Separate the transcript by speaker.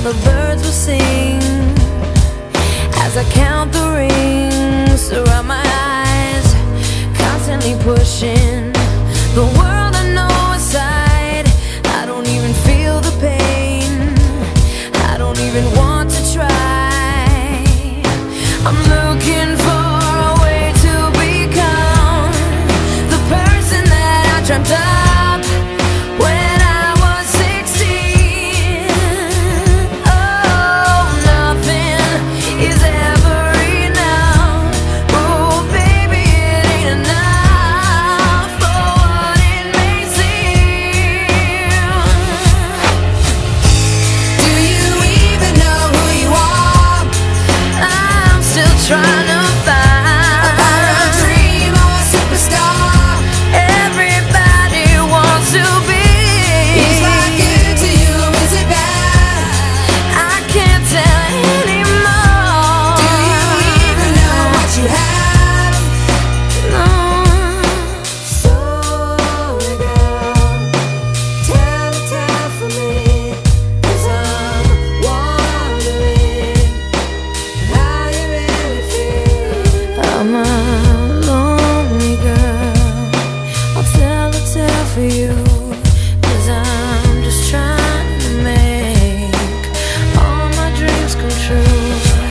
Speaker 1: the birds will sing as I count the rings around my eyes, constantly pushing the world I know aside. I don't even feel the pain, I don't even want to try. I'm looking for a way to become the person that I dreamt of when I was 16. Oh, nothing is ever enough. Oh, baby, it ain't enough for what it may seem. Do you even know who you are? I'm still trying to find a dream or a superstar. Everybody wants to be. Is life good to you? Is it bad? I can't tell anymore. Do you even know what you have? No. Sorry, girl, tell it out for me, 'cause I'm wondering how you really feel. I'm a lonely girl, I'll tell a tale for you.